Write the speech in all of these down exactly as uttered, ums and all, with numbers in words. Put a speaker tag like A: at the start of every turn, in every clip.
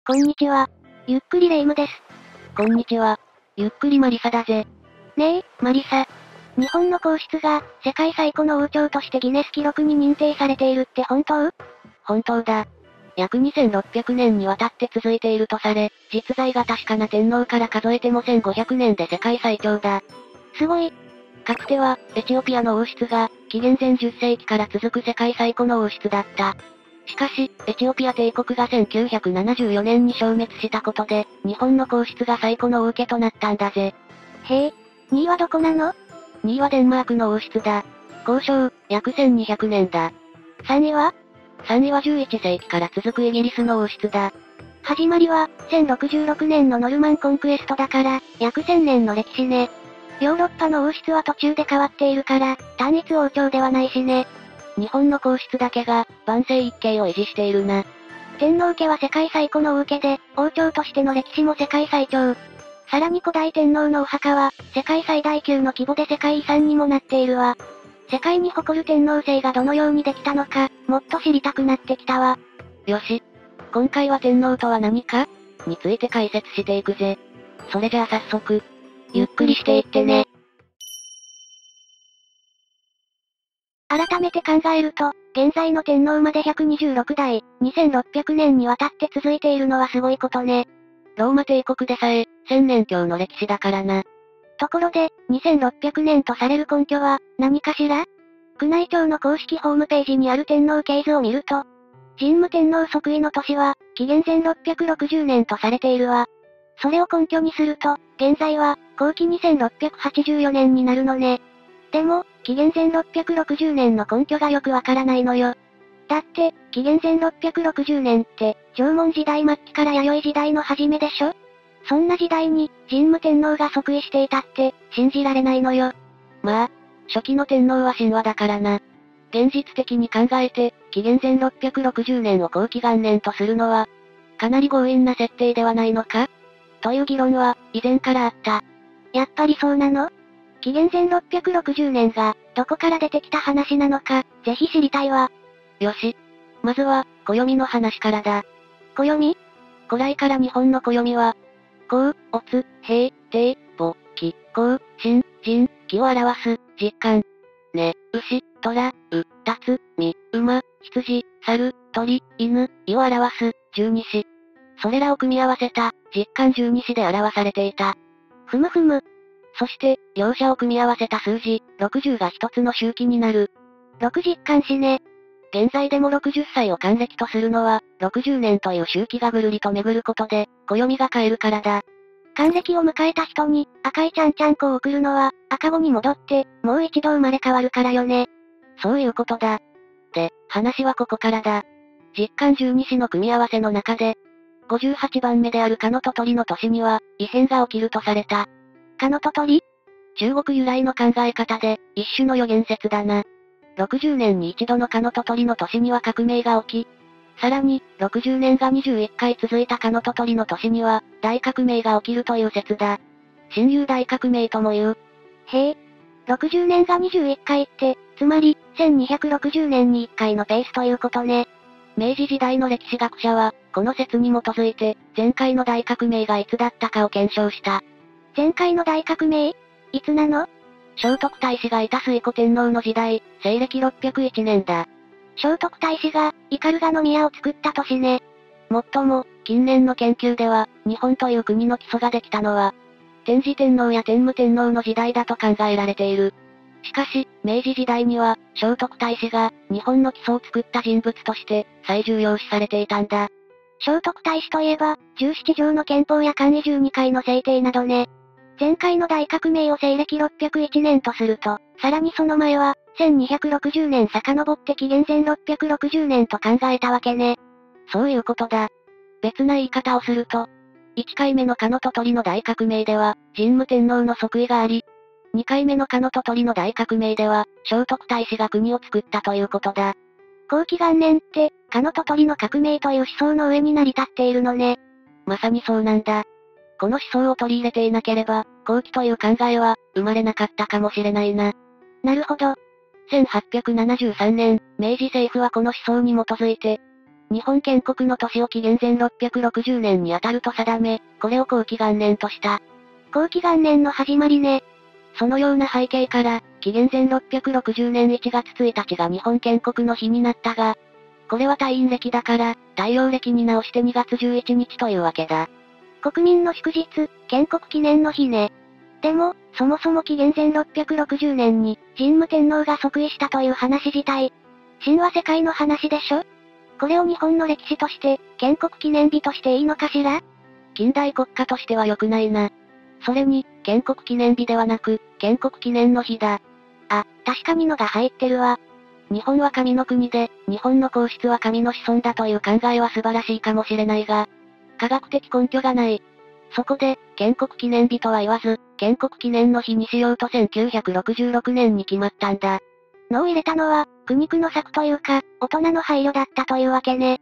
A: こんにちは。ゆっくりレ夢ムです。
B: こんにちは。ゆっくりマリサだぜ。
A: ねえ、マリサ。日本の皇室が、世界最古の王朝としてギネス記録に認定されているって本当？
B: 本当だ。約にせんろっぴゃくねんにわたって続いているとされ、実在が確かな天皇から数えてもせんごひゃくねんで世界最長だ。
A: すごい。
B: かつては、エチオピアの王室が、紀元前じゅっせいきから続く世界最古の王室だった。しかし、エチオピア帝国がせんきゅうひゃくななじゅうよねんに消滅したことで、日本の皇室が最古の王家となったんだぜ。
A: へえ、にいはどこなの？
B: にいはデンマークの王室だ。交渉、約せんにひゃくねんだ。
A: さんいは？
B: さんいはじゅういっせいきから続くイギリスの王室だ。
A: 始まりは、せんろくじゅうろくねんのノルマンコンクエストだから、約せんねんの歴史ね。ヨーロッパの王室は途中で変わっているから、単一王朝ではないしね。
B: 日本の皇室だけが、万世一系を維持しているな。
A: 天皇家は世界最古の王家で、王朝としての歴史も世界最長。さらに古代天皇のお墓は、世界最大級の規模で世界遺産にもなっているわ。世界に誇る天皇制がどのようにできたのか、もっと知りたくなってきたわ。
B: よし。今回は天皇とは何かについて解説していくぜ。それじゃあ早速、ゆっくりしていってね。
A: 改めて考えると、現在の天皇までひゃくにじゅうろくだい、にせんろっぴゃくねんにわたって続いているのはすごいことね。
B: ローマ帝国でさえ、せんねん強の歴史だからな。
A: ところで、にせんろっぴゃくねんとされる根拠は、何かしら？宮内庁の公式ホームページにある天皇系図を見ると、神武天皇即位の年は、紀元前ろっぴゃくろくじゅうねんとされているわ。それを根拠にすると、現在は、後期にせんろっぴゃくはちじゅうよねんになるのね。でも、紀元前ろっぴゃくろくじゅうねんの根拠がよくわからないのよ。だって、紀元前ろっぴゃくろくじゅうねんって、縄文時代末期から弥生時代の初めでしょ？そんな時代に、神武天皇が即位していたって、信じられないのよ。
B: まあ、初期の天皇は神話だからな。現実的に考えて、紀元前ろっぴゃくろくじゅうねんを後期元年とするのは、かなり強引な設定ではないのかという議論は、以前からあった。
A: やっぱりそうなの？紀元前ろっぴゃくろくじゅうねんが、どこから出てきた話なのか、ぜひ知りたいわ。
B: よし。まずは、暦の話からだ。
A: 暦？
B: 古来から日本の暦は、甲、乙、平、定、戊、木、甲、辛、人、木を表す、実感。ね、牛、虎、う、たつ、み、馬、羊、猿、鳥、犬、意を表す、十二支。それらを組み合わせた、実感十二支で表されていた。
A: ふむふむ。
B: そして、両者を組み合わせた数字、ろくじゅうが一つの周期になる。
A: 六実感支ね。
B: 現在でもろくじゅっさいを還暦とするのは、ろくじゅうねんという周期がぐるりと巡ることで、暦が変えるからだ。
A: 還暦を迎えた人に、赤いちゃんちゃんこを送るのは、赤子に戻って、もう一度生まれ変わるからよね。
B: そういうことだ。で、話はここからだ。実感十二支の組み合わせの中で、ごじゅうはちばんめである鹿のと鳥の年には、異変が起きるとされた。
A: 鹿のと鳥？
B: 中国由来の考え方で、一種の予言説だな。ろくじゅうねんに一度の鹿のと鳥の年には革命が起き、さらに、ろくじゅうねんがにじゅういっかい続いた鹿のと鳥の年には、大革命が起きるという説だ。新旧大革命とも言う。
A: へえ。ろくじゅうねんがにじゅういっかいって、つまり、せんにひゃくろくじゅうねんにいっかいのペースということね。
B: 明治時代の歴史学者は、この説に基づいて、前回の大革命がいつだったかを検証した。
A: 前回の大革命？いつなの？
B: 聖徳太子がいた推古天皇の時代、西暦ろっぴゃくいちねんだ。
A: 聖徳太子が、斑鳩宮を作った年ね。
B: もっとも、近年の研究では、日本という国の基礎ができたのは、天智天皇や天武天皇の時代だと考えられている。しかし、明治時代には、聖徳太子が、日本の基礎を作った人物として、最重要視されていたんだ。
A: 聖徳太子といえば、じゅうなな条の憲法や簡易じゅうにかいの制定などね。前回の大革命を西暦ろっぴゃくいちねんとすると、さらにその前は、せんにひゃくろくじゅうねん遡って紀元前ろっぴゃくろくじゅうねんと考えたわけね。
B: そういうことだ。別な言い方をすると、いっかいめの鹿のと鳥の大革命では、神武天皇の即位があり、にかいめの鹿のと鳥の大革命では、聖徳太子が国を作ったということだ。
A: 後期元年って、鹿のと鳥の革命という思想の上に成り立っているのね。
B: まさにそうなんだ。この思想を取り入れていなければ、後期という考えは、生まれなかったかもしれないな。
A: なるほど。
B: せんはっぴゃくななじゅうさんねん、明治政府はこの思想に基づいて、 日本建国の年を紀元前ろっぴゃくろくじゅうねんに当たると定め、これを後期元年とした。
A: 後期元年の始まりね。
B: そのような背景から、紀元前ろっぴゃくろくじゅうねんいちがつついたちが日本建国の日になったが、これは太陰暦だから、太陽暦に直してにがつじゅういちにちというわけだ。
A: 国民の祝日、建国記念の日ね。でも、そもそも紀元前ろっぴゃくろくじゅうねんに、神武天皇が即位したという話自体、神話世界の話でしょ？これを日本の歴史として、建国記念日としていいのかしら？
B: 近代国家としては良くないな。それに、建国記念日ではなく、建国記念の日だ。
A: あ、確かにのが入ってるわ。
B: 日本は神の国で、日本の皇室は神の子孫だという考えは素晴らしいかもしれないが、科学的根拠がない。そこで、建国記念日とは言わず、建国記念の日にしようとせんきゅうひゃくろくじゅうろくねんに決まったんだ。
A: のを入れたのは、苦肉の策というか、大人の配慮だったというわけね。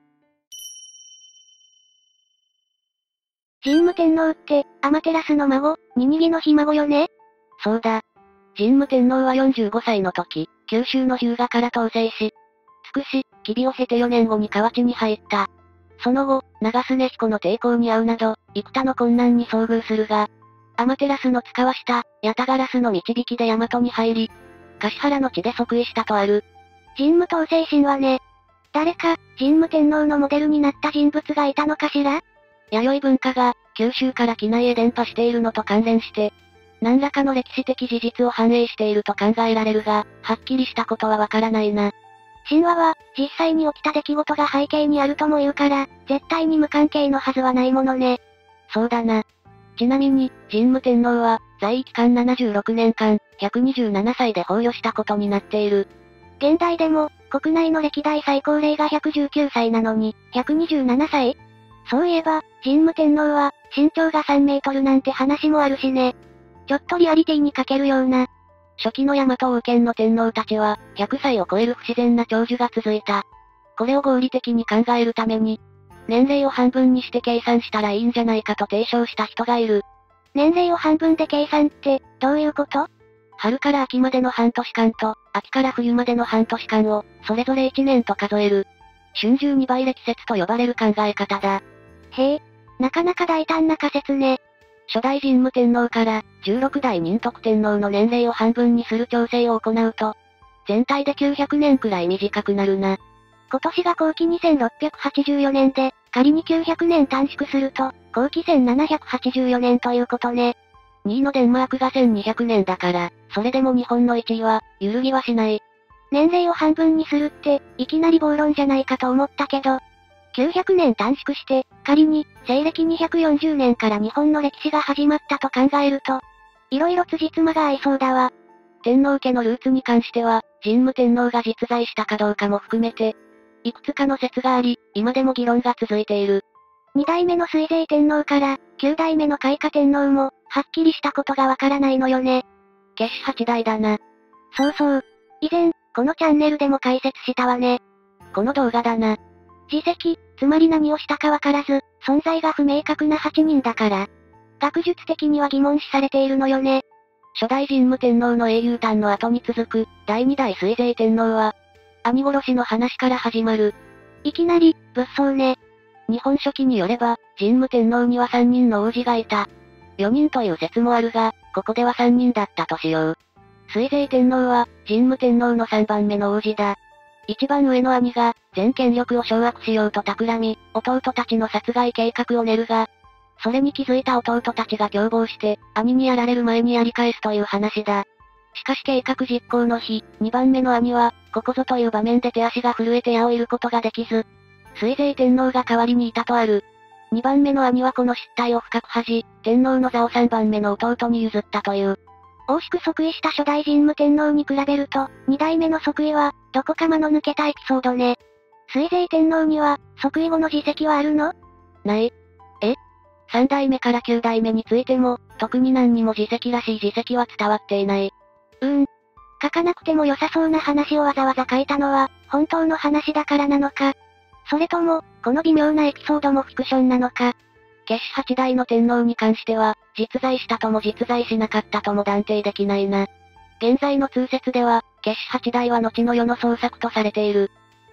A: 神武天皇って、天照の孫、ニニギのひ孫よね？
B: そうだ。神武天皇はよんじゅうごさいの時、九州の日向から統制し、つくし、吉備を経てよねんごに河内に入った。その後、長須根彦の抵抗に遭うなど、幾多の困難に遭遇するが、天照の使わした、八田烏の導きで大和に入り、橿原の地で即位したとある。
A: 神武統制神話ね。誰か、神武天皇のモデルになった人物がいたのかしら？
B: 弥生文化が、九州から畿内へ伝播しているのと関連して、何らかの歴史的事実を反映していると考えられるが、はっきりしたことはわからないな。
A: 神話は、実際に起きた出来事が背景にあるとも言うから、絶対に無関係のはずはないものね。
B: そうだな。ちなみに、神武天皇は、在位期間ななじゅうろくねんかん、ひゃくにじゅうななさいで崩御したことになっている。
A: 現代でも、国内の歴代最高齢がひゃくじゅうきゅうさいなのに、ひゃくにじゅうななさい？そういえば、神武天皇は、身長がさんメートルなんて話もあるしね。ちょっとリアリティに欠けるような。
B: 初期の大和王権の天皇たちは、ひゃくさいを超える不自然な長寿が続いた。これを合理的に考えるために、年齢を半分にして計算したらいいんじゃないかと提唱した人がいる。
A: 年齢を半分で計算って、どういうこと？
B: 春から秋までの半年間と、秋から冬までの半年間を、それぞれいちねんと数える。春秋二倍歴説と呼ばれる考え方だ。
A: へえ、なかなか大胆な仮説ね。
B: 初代神武天皇から、じゅうろくだい仁徳天皇の年齢を半分にする調整を行うと、全体できゅうひゃくねんくらい短くなるな。
A: 今年が後期にせんろっぴゃくはちじゅうよねんで、仮にきゅうひゃくねん短縮すると、後期せんななひゃくはちじゅうよねんということね。
B: にいのデンマークがせんにひゃくねんだから、それでも日本のいちいは、揺るぎはしない。
A: 年齢を半分にするって、いきなり暴論じゃないかと思ったけど、きゅうひゃくねん短縮して、仮に、西暦にひゃくよんじゅうねんから日本の歴史が始まったと考えると、いろいろ辻褄が合いそうだわ。
B: 天皇家のルーツに関しては、神武天皇が実在したかどうかも含めて、いくつかの説があり、今でも議論が続いている。
A: にだいめの水税天皇から、きゅうだいめの開化天皇も、はっきりしたことがわからないのよね。
B: 決死はちだいだな。
A: そうそう。以前、このチャンネルでも解説したわね。
B: この動画だな。
A: 自責、つまり何をしたかわからず、存在が不明確なはちにんだから。学術的には疑問視されているのよね。
B: 初代神武天皇の英雄譚の後に続く、だいにだい水税天皇は、兄殺しの話から始まる。
A: いきなり、物騒ね。
B: 日本書紀によれば、神武天皇にはさんにんの王子がいた。よにんという説もあるが、ここではさんにんだったとしよう。水税天皇は、神武天皇のさんばんめの王子だ。一番上の兄が、全権力を掌握しようと企み、弟たちの殺害計画を練るが、それに気づいた弟たちが共謀して、兄にやられる前にやり返すという話だ。しかし計画実行の日、にばんめの兄は、ここぞという場面で手足が震えて矢を射ることができず、水税天皇が代わりにいたとある。にばんめの兄はこの失態を深く恥じ、天皇の座をさんばんめの弟に譲ったという。
A: 惜しく即位した初代神武天皇に比べると、にだいめの即位は、どこか間の抜けたエピソードね。水税天皇には、即位後の実績はあるの？
B: ない。え？さんだいめからきゅうだいめについても、特に何にも実績らしい実績は伝わっていない。
A: うーん。書かなくても良さそうな話をわざわざ書いたのは、本当の話だからなのか。それとも、この微妙なエピソードもフィクションなのか。
B: 決死はちだいの天皇に関しては、実在したとも実在しなかったとも断定できないな。現在の通説では、決死はちだいは後の世の創作とされている。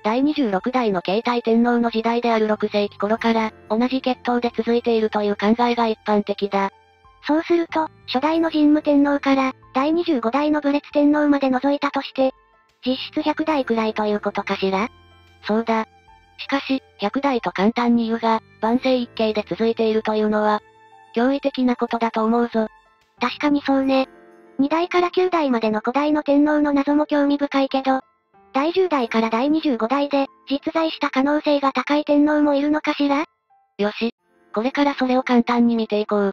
B: だいにじゅうろくだいの継体天皇の時代であるろくせいき頃から、同じ血統で続いているという考えが一般的だ。
A: そうすると、初代の神武天皇から、だいにじゅうごだいの武烈天皇まで除いたとして、実質ひゃくだいくらいということかしら？
B: そうだ。しかし、ひゃくだいと簡単に言うが、万世一系で続いているというのは、驚異的なことだと思うぞ。
A: 確かにそうね。にだいからきゅうだいまでの古代の天皇の謎も興味深いけど、だいじゅうだいからだいにじゅうごだいで、実在した可能性が高い天皇もいるのかしら？
B: よし。これからそれを簡単に見ていこう。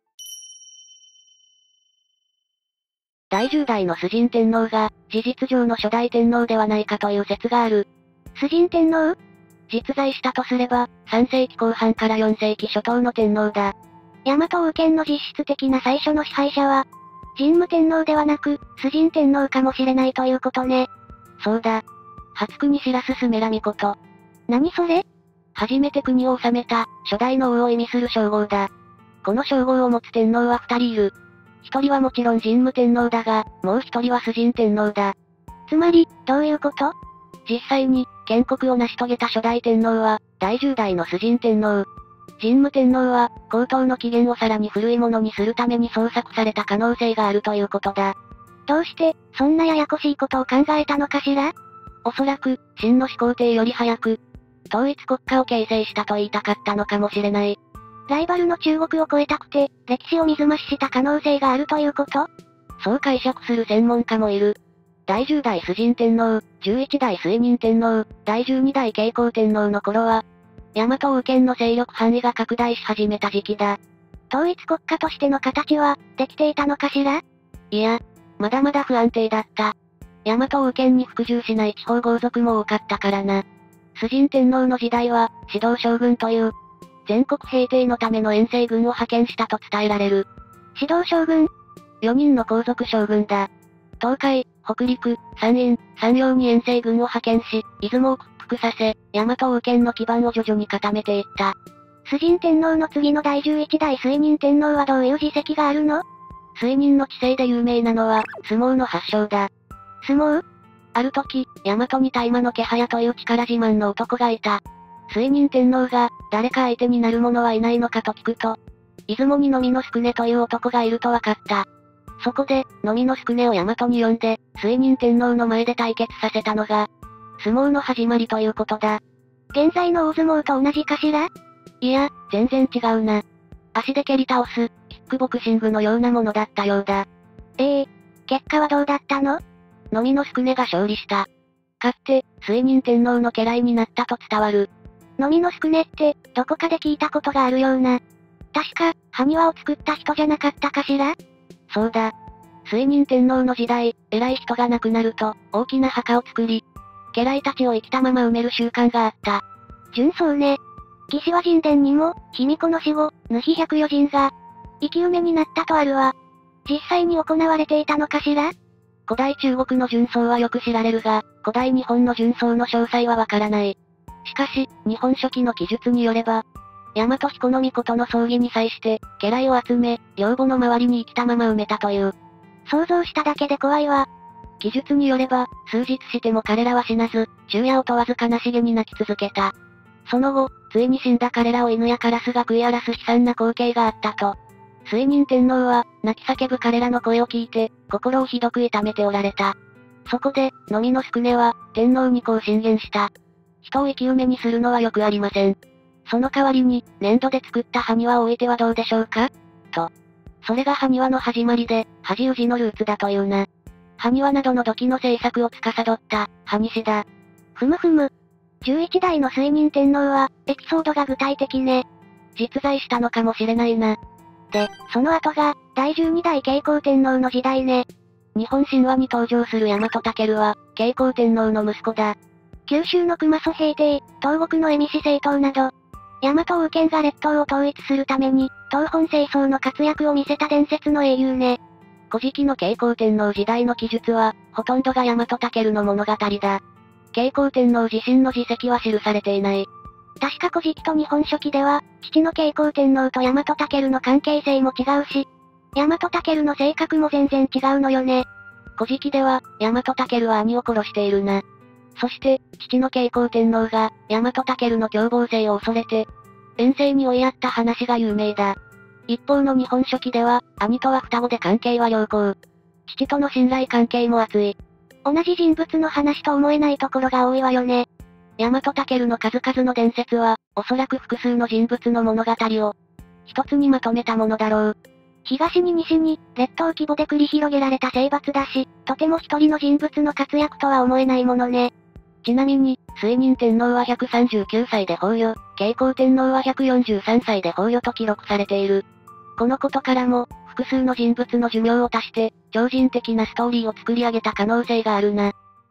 B: だいじゅうだいの崇神天皇が、事実上の初代天皇ではないかという説がある。
A: 崇神天皇？
B: 実在したとすれば、さんせいきこう半からよんせいき初頭の天皇だ。
A: 大和王権の実質的な最初の支配者は、神武天皇ではなく、崇神天皇かもしれないということね。
B: そうだ。初国白洲スメラミこと。
A: 何それ？
B: 初めて国を治めた、初代の王を意味する称号だ。この称号を持つ天皇は二人いる。一人はもちろん神武天皇だが、もう一人は崇神天皇だ。
A: つまり、どういうこと？
B: 実際に、建国を成し遂げた初代天皇は、だいじゅうだいの崇神天皇。神武天皇は、皇統の起源をさらに古いものにするために創作された可能性があるということだ。
A: どうして、そんなややこしいことを考えたのかしら？
B: おそらく、秦の始皇帝より早く、統一国家を形成したと言いたかったのかもしれない。
A: ライバルの中国を超えたくて、歴史を水増しした可能性があるということ？
B: そう解釈する専門家もいる。だいじゅうだい崇神天皇、じゅういちだい崇仁天皇、だいじゅうにだい慶光天皇の頃は、大和王権の勢力範囲が拡大し始めた時期だ。
A: 統一国家としての形は、できていたのかしら？
B: いや、まだまだ不安定だった。大和王権に服従しない地方豪族も多かったからな。崇神天皇の時代は、指導将軍という、全国平定のための遠征軍を派遣したと伝えられる。
A: 指導将軍？
B: よ 人の皇族将軍だ。東海、北陸、山陰、山陽に遠征軍を派遣し、出雲を屈服させ、大和王権の基盤を徐々に固めていった。
A: 崇神天皇の次のだいじゅういちだい崇仁天皇はどういう実績があるの？
B: 崇仁の治世で有名なのは、相撲の発祥だ。
A: 相撲？
B: ある時、大和に大魔の気早という力自慢の男がいた。崇仁天皇が、誰か相手になる者はいないのかと聞くと、出雲に飲みの宿根という男がいると分かった。そこで、飲みの宿根を大和に呼んで、崇仁天皇の前で対決させたのが、相撲の始まりということだ。
A: 現在の大相撲と同じかしら？
B: いや、全然違うな。足で蹴り倒す、キックボクシングのようなものだったようだ。
A: ええー、結果はどうだったの？
B: 飲みの宿根が勝利した。勝って、崇仁天皇の家来になったと伝わる。
A: 飲みの宿根って、どこかで聞いたことがあるような。確か、埴輪を作った人じゃなかったかしら？
B: そうだ。崇仁天皇の時代、偉い人が亡くなると、大きな墓を作り、家来たちを生きたまま埋める習慣があった。
A: 純そうね。岸和神殿にも、卑弥呼の死後、ヌヒ百余人が、生き埋めになったとあるわ。実際に行われていたのかしら？
B: 古代中国の殉葬はよく知られるが、古代日本の殉葬の詳細はわからない。しかし、日本書紀の記述によれば、大和彦の命の葬儀に際して、家来を集め、陵墓の周りに生きたまま埋めたという。
A: 想像しただけで怖いわ。
B: 記述によれば、数日しても彼らは死なず、昼夜を問わず悲しげに泣き続けた。その後、ついに死んだ彼らを犬やカラスが食い荒らす悲惨な光景があったと。崇仁天皇は、泣き叫ぶ彼らの声を聞いて、心をひどく痛めておられた。そこで、飲みの宿根は、天皇にこう進言した。人を生き埋めにするのはよくありません。その代わりに、粘土で作った埴輪を置いてはどうでしょうか？と。それが埴輪の始まりで、恥氏のルーツだというな。埴輪などの土器の製作を司った、埴師だ。
A: ふむふむ。じゅういちだいの崇仁天皇は、エピソードが具体的ね。
B: 実在したのかもしれないな。
A: で、その後が、だいじゅうにだい慶光天皇の時代ね。
B: 日本神話に登場する大和武は、慶光天皇の息子だ。
A: 九州の熊祖平定、東国の蝦夷政党など、大和王権が列島を統一するために、東本清掃の活躍を見せた伝説の英雄ね。
B: 古事記の慶光天皇時代の記述は、ほとんどが大和武の物語だ。慶光天皇自身の事績は記されていない。
A: 確か古事記と日本書紀では、父の慶光天皇と大和武の関係性も違うし、大和武の性格も全然違うのよね。
B: 古事記では、大和武は兄を殺しているな。 そして、父の慶光天皇が、大和武の凶暴性を恐れて、遠征に追いやった話が有名だ。一方の日本書紀では、兄とは双子で関係は良好。父との信頼関係も厚い。
A: 同じ人物の話と思えないところが多いわよね。
B: 大和武の数々の伝説は、おそらく複数の人物の物語を、一つにまとめたものだろう。
A: 東に西に、列島規模で繰り広げられた征伐だし、とても一人の人物の活躍とは思えないものね。
B: ちなみに、水仁天皇はひゃくさんじゅうきゅうさいで崩御、慶光天皇はひゃくよんじゅうさんさいで崩御と記録されている。このことからも、複数の人物の寿命を足して、超人的なストーリーを作り上げた可能性があるな。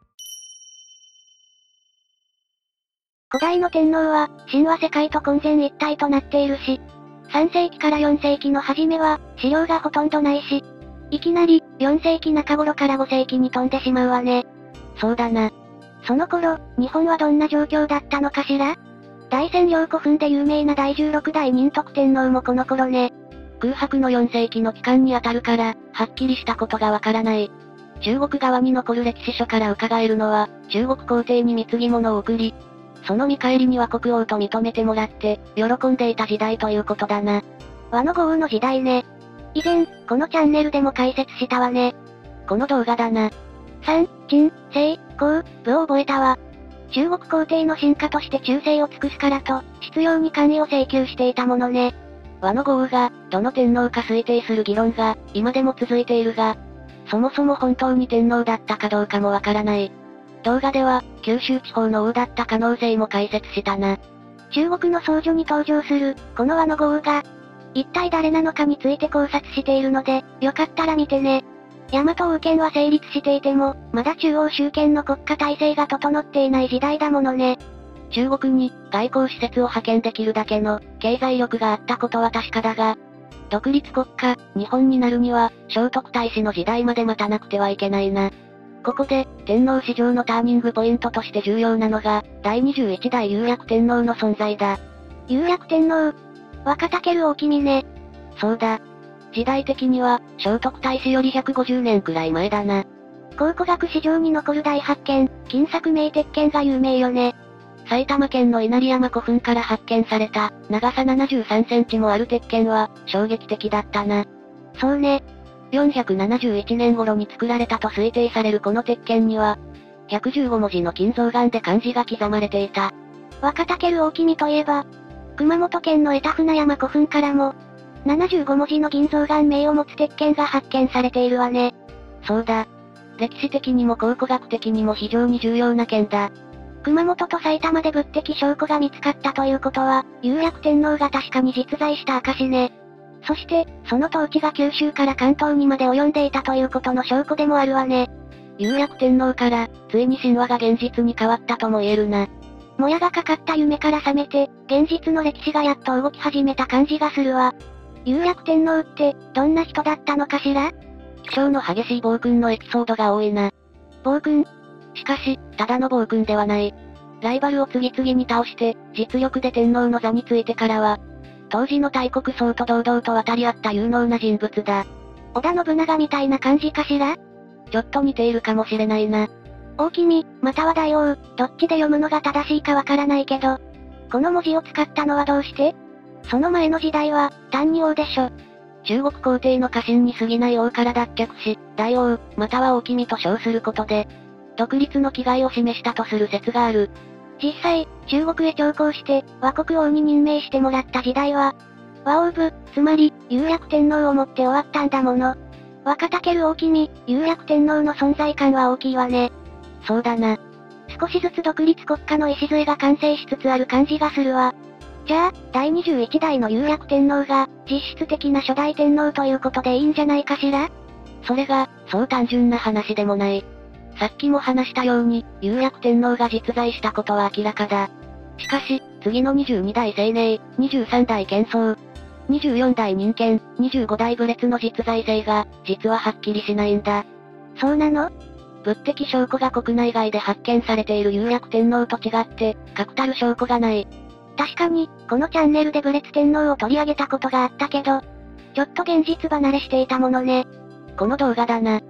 A: 古代の天皇は、神話世界と混然一体となっているし、さんせいきからよんせいきの初めは、資料がほとんどないし、いきなり、よんせいきなか頃からごせいきに飛んでしまうわね。
B: そうだな。
A: その頃、日本はどんな状況だったのかしら？大仙陵古墳で有名なだいじゅうろくだい仁徳天皇もこの頃ね。
B: 空白のよんせいきの期間にあたるから、はっきりしたことがわからない。中国側に残る歴史書から伺えるのは、中国皇帝に貢ぎ物を送り、その見返りには国王と認めてもらって、喜んでいた時代ということだな。
A: 倭の豪雨の時代ね。以前、このチャンネルでも解説したわね。
B: この動画だな。
A: 三、鎮、西、皇、武を覚えたわ。中国皇帝の進化として忠誠を尽くすからと、執拗に官位を請求していたものね。
B: 倭の豪雨が、どの天皇か推定する議論が、今でも続いているが、そもそも本当に天皇だったかどうかもわからない。動画では、九州地方の王だった可能性も解説したな。
A: 中国の僧侶に登場する、この倭の豪雨が、一体誰なのかについて考察しているので、よかったら見てね。大和王権は成立していても、まだ中央集権の国家体制が整っていない時代だものね。
B: 中国に、外交施設を派遣できるだけの、経済力があったことは確かだが、独立国家、日本になるには、聖徳太子の時代まで待たなくてはいけないな。ここで、天皇史上のターニングポイントとして重要なのが、だいにじゅういちだい有楽天皇の存在だ。
A: 有楽天皇。若武大君ね。
B: そうだ。時代的には、聖徳太子よりひゃくごじゅうねんくらい前だな。
A: 考古学史上に残る大発見、金作明鉄剣が有名よね。
B: 埼玉県の稲荷山古墳から発見された、長さななじゅうさんセンチもある鉄剣は、衝撃的だったな。
A: そうね。
B: よんひゃくななじゅういちねん頃に作られたと推定されるこの鉄剣には、ひゃくじゅうごもじの金象眼で漢字が刻まれていた。
A: 若武大君といえば、熊本県の江田船山古墳からも、ななじゅうごもじの銀象眼名を持つ鉄剣が発見されているわね。
B: そうだ。歴史的にも考古学的にも非常に重要な剣だ。
A: 熊本と埼玉で物的証拠が見つかったということは、有楽天皇が確かに実在した証ね。そして、その統治が九州から関東にまで及んでいたということの証拠でもあるわね。
B: 有楽天皇から、ついに神話が現実に変わったとも言えるな。
A: もやがかかった夢から覚めて、現実の歴史がやっと動き始めた感じがするわ。有楽天皇って、どんな人だったのかしら？
B: 気性の激しい暴君のエピソードが多いな。
A: 暴君？
B: しかし、ただの暴君ではない。ライバルを次々に倒して、実力で天皇の座についてからは、当時の大国層と堂々と渡り合った有能な人物だ。
A: 織田信長みたいな感じかしら？
B: ちょっと似ているかもしれないな。
A: 大君、または大王、どっちで読むのが正しいかわからないけど、この文字を使ったのはどうして？その前の時代は、単に王でしょ。
B: 中国皇帝の家臣に過ぎない王から脱却し、大王、または大君と称することで、独立の気概を示したとする説がある。
A: 実際、中国へ朝貢して、倭国王に任命してもらった時代は、倭王部、つまり、有楽天皇をもって終わったんだもの。若武大君、有楽天皇の存在感は大きいわね。
B: そうだな。
A: 少しずつ独立国家の礎が完成しつつある感じがするわ。じゃあ、だいにじゅういちだいの有楽天皇が、実質的な初代天皇ということでいいんじゃないかしら？
B: それが、そう単純な話でもない。さっきも話したように、有楽天皇が実在したことは明らかだ。しかし、次のにじゅうにだい成寧、にじゅうさんだい建宗、にじゅうよんだい任建、にじゅうごだい武烈の実在性が、実ははっきりしないんだ。
A: そうなの？
B: 物的証拠が国内外で発見されている有楽天皇と違って、確たる証拠がない。
A: 確かに、このチャンネルで武烈天皇を取り上げたことがあったけど、ちょっと現実離れしていたものね。
B: この動画だな。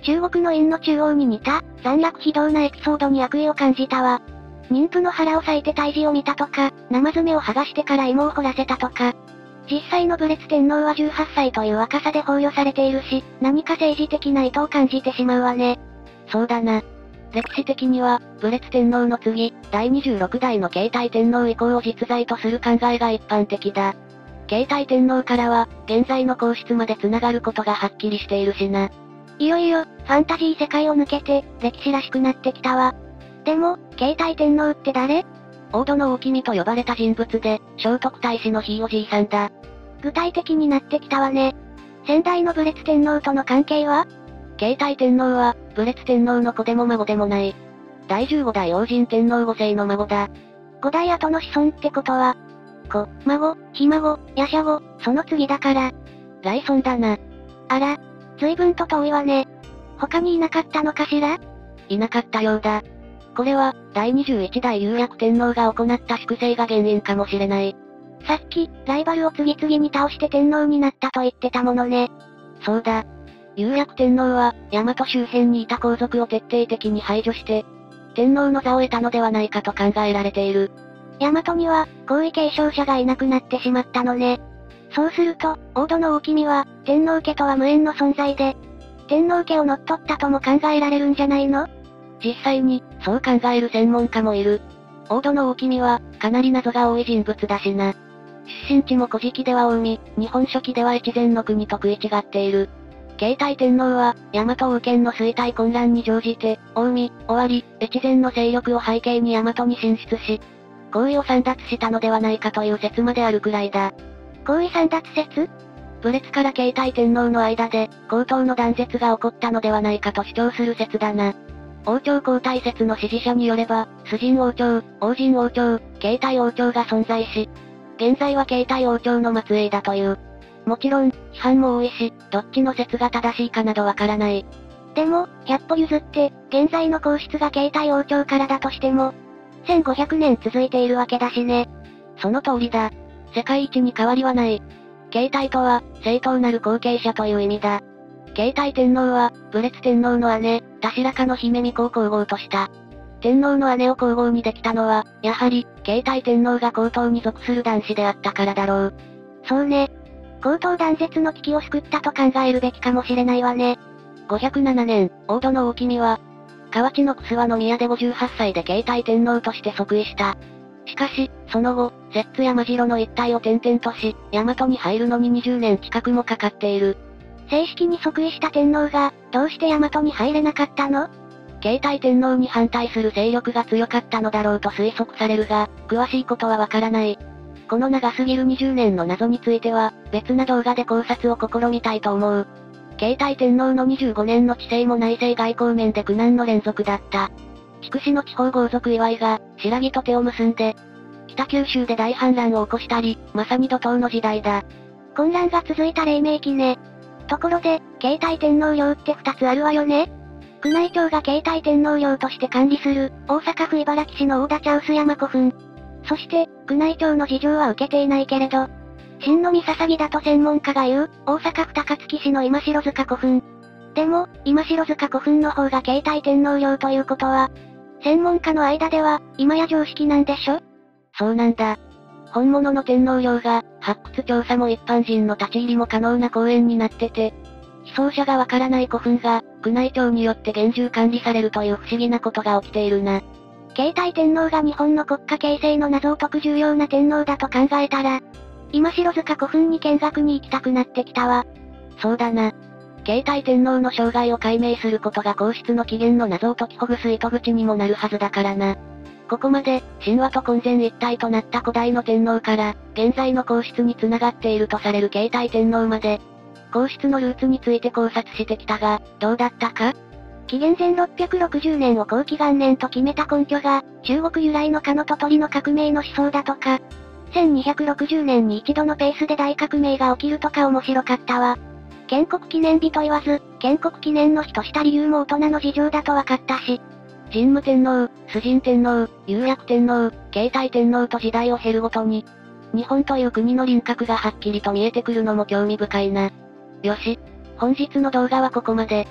A: 中国の陰の中央に似た、残虐非道なエピソードに悪意を感じたわ。妊婦の腹を裂いて胎児を見たとか、生爪を剥がしてから芋を掘らせたとか。実際の武烈天皇はじゅうはっさいという若さで崩御されているし、何か政治的な意図を感じてしまうわね。
B: そうだな。歴史的には、武烈天皇の次、だいにじゅうろくだいの継体天皇以降を実在とする考えが一般的だ。継体天皇からは、現在の皇室まで繋がることがはっきりしているしな。
A: いよいよ、ファンタジー世界を抜けて、歴史らしくなってきたわ。でも、継体天皇って誰？
B: 王土の大君と呼ばれた人物で、聖徳太子のひいおじいさんだ。
A: 具体的になってきたわね。先代の武烈天皇との関係は？
B: 継体天皇は、武烈天皇の子でも孫でもない。だいじゅうごだい王神天皇ご世の孫だ。
A: ごだい後の子孫ってことは、子、孫、ひ孫、やしゃご、その次だから。
B: 来孫だな。
A: あら、随分と遠いわね。他にいなかったのかしら？
B: いなかったようだ。これは、だいにじゅういちだい雄略天皇が行った粛清が原因かもしれない。
A: さっき、ライバルを次々に倒して天皇になったと言ってたものね。
B: そうだ。雄略天皇は、大和周辺にいた皇族を徹底的に排除して、天皇の座を得たのではないかと考えられている。
A: 大和には、皇位継承者がいなくなってしまったのね。そうすると、王土の大君は、天皇家とは無縁の存在で、天皇家を乗っ取ったとも考えられるんじゃないの？
B: 実際に、そう考える専門家もいる。王土の大君は、かなり謎が多い人物だしな。出身地も古事記では近江、日本書紀では越前の国と食い違っている。継体天皇は、大和王権の衰退混乱に乗じて、近江、尾張、越前の勢力を背景に大和に進出し、皇位を簒奪したのではないかという説まであるくらいだ。
A: 皇位簒奪説？
B: 武烈から継体天皇の間で、皇統の断絶が起こったのではないかと主張する説だな。王朝交代説の支持者によれば、崇神王朝、王神王朝、継体王朝が存在し、現在は継体王朝の末裔だという。もちろん、批判も多いし、どっちの説が正しいかなどわからない。
A: でも、ひゃっぽ譲って、現在の皇室が継体王朝からだとしても、せんごひゃくねん続いているわけだしね。
B: その通りだ。世界一に変わりはない。継体とは、正当なる後継者という意味だ。継体天皇は、武烈天皇の姉、田白香の姫巫女を皇后とした。天皇の姉を皇后にできたのは、やはり、継体天皇が皇統に属する男子であったからだろう。
A: そうね。皇統断絶の危機を救ったと考えるべきかもしれないわね。
B: ごひゃくななねん、王土の大君は、河内の楠和宮でごじゅうはっさいで継体天皇として即位した。しかし、その後、摂津山城の一帯を転々とし、大和に入るのににじゅうねん近くもかかっている。
A: 正式に即位した天皇が、どうして大和に入れなかったの？
B: 継体天皇に反対する勢力が強かったのだろうと推測されるが、詳しいことはわからない。この長すぎるにじゅうねんの謎については、別な動画で考察を試みたいと思う。継体天皇のにじゅうごねんの治世も内政外交面で苦難の連続だった。筑紫の地方豪族祝いが、新羅と手を結んで、北九州で大反乱を起こしたり、まさに怒涛の時代だ。
A: 混乱が続いた黎明期ね。ところで、継体天皇陵ってふたつあるわよね？宮内庁が継体天皇陵として管理する、大阪府茨木市の大田茶臼山古墳。そして、宮内庁の事情は受けていないけれど、真の見捧ぎだと専門家が言う、大阪府高槻市の今城塚古墳。でも、今城塚古墳の方が継体天皇陵ということは、専門家の間では、今や常識なんでしょ？
B: そうなんだ。本物の天皇陵が、発掘調査も一般人の立ち入りも可能な公園になってて、被葬者がわからない古墳が、宮内庁によって厳重管理されるという不思議なことが起きているな。
A: 継体天皇が日本の国家形成の謎を解く重要な天皇だと考えたら、今城塚古墳に見学に行きたくなってきたわ。
B: そうだな。継体天皇の生涯を解明することが皇室の起源の謎を解きほぐす糸口にもなるはずだからな。ここまで、神話と混然一体となった古代の天皇から、現在の皇室に繋がっているとされる継体天皇まで、皇室のルーツについて考察してきたが、どうだったか？
A: 紀元前ろっぴゃくろくじゅうねんを後期元年と決めた根拠が、中国由来の鹿のと鳥の革命の思想だとか、せんにひゃくろくじゅうねんに一度のペースで大革命が起きるとか面白かったわ。建国記念日と言わず、建国記念の日とした理由も大人の事情だと分かったし、
B: 神武天皇、崇神天皇、雄略天皇、継体天皇と時代を経るごとに、日本という国の輪郭がはっきりと見えてくるのも興味深いな。よし。本日の動画はここまで。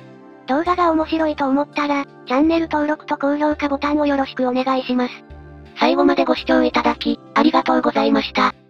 A: 動画が面白いと思ったら、チャンネル登録と高評価ボタンをよろしくお願いします。
B: 最後までご視聴いただき、ありがとうございました。